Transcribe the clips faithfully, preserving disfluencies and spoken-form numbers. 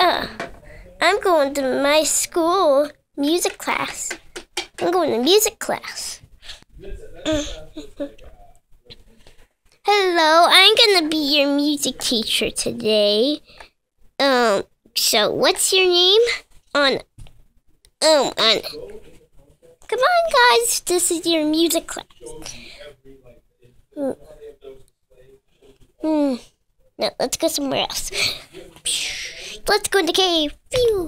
Uh, I'm going to my school music class. I'm going to music class. Hello, I'm gonna be your music teacher today. Um, so what's your name? Anna. Um, Anna. Come on, guys. This is your music class. Hmm. Hmm. No, let's go somewhere else. Let's go in the cave. Phew.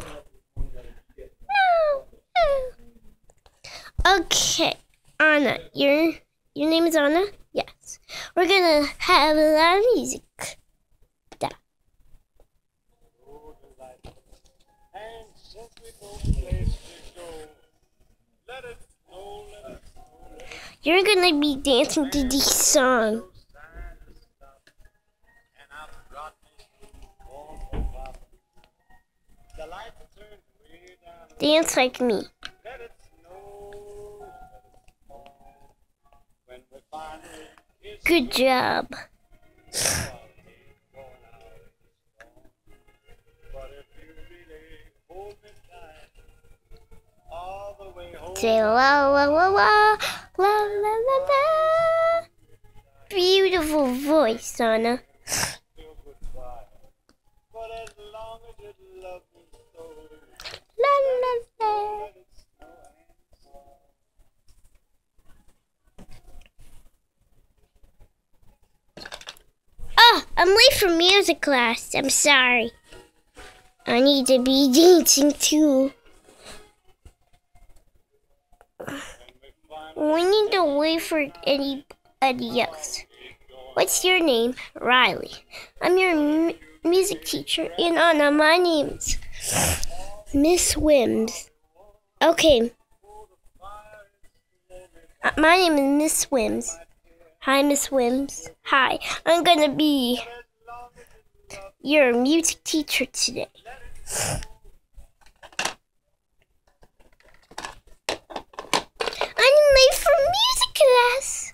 Okay, Anna. Your your name is Anna? Yes. We're gonna have a lot of music. Da. You're gonna be dancing to this song. Dance like me. Good job. Say la la la la la la la la. Beautiful voice, Anna. La la la. Oh, I'm late for music class. I'm sorry. I need to be dancing too. We need to wait for anybody else. What's your name? Riley. I'm your m music teacher. And Anna, my name's Miss Wims. Okay. Uh, my name is Miss Wims. Hi, Miss Wims. Hi. I'm gonna be your music teacher today. I'm late for music class.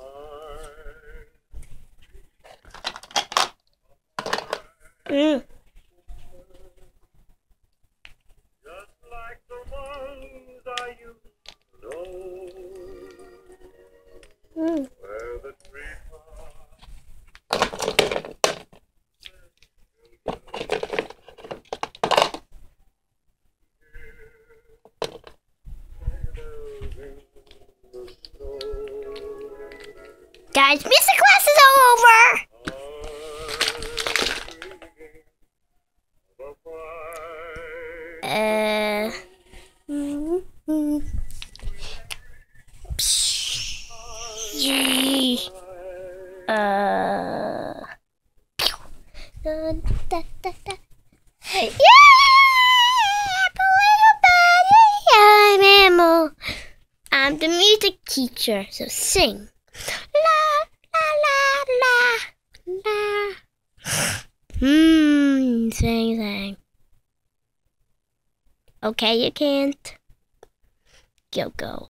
Mm. Just like the ones I used to know. Mm. Where the trees Guys, music class is over. Uh. Mm-hmm. Uh. Da, da, da, da. Yeah! I'm Emma. I'm the music teacher, so sing. La la la la la. Hmm, sing, sing. Okay, you can't. Go, go.